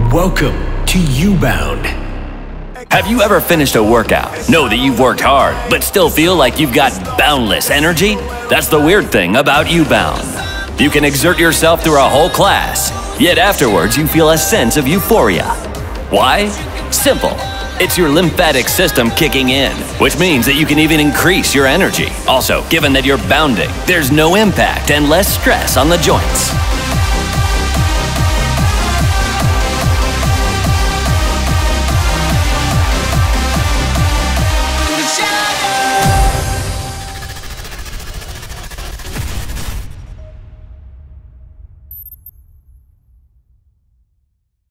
Welcome to Ubound. Have you ever finished a workout, know that you've worked hard, but still feel like you've got boundless energy? That's the weird thing about Ubound. You can exert yourself through a whole class, yet afterwards you feel a sense of euphoria. Why? Simple. It's your lymphatic system kicking in, which means that you can even increase your energy. Also, given that you're bounding, there's no impact and less stress on the joints.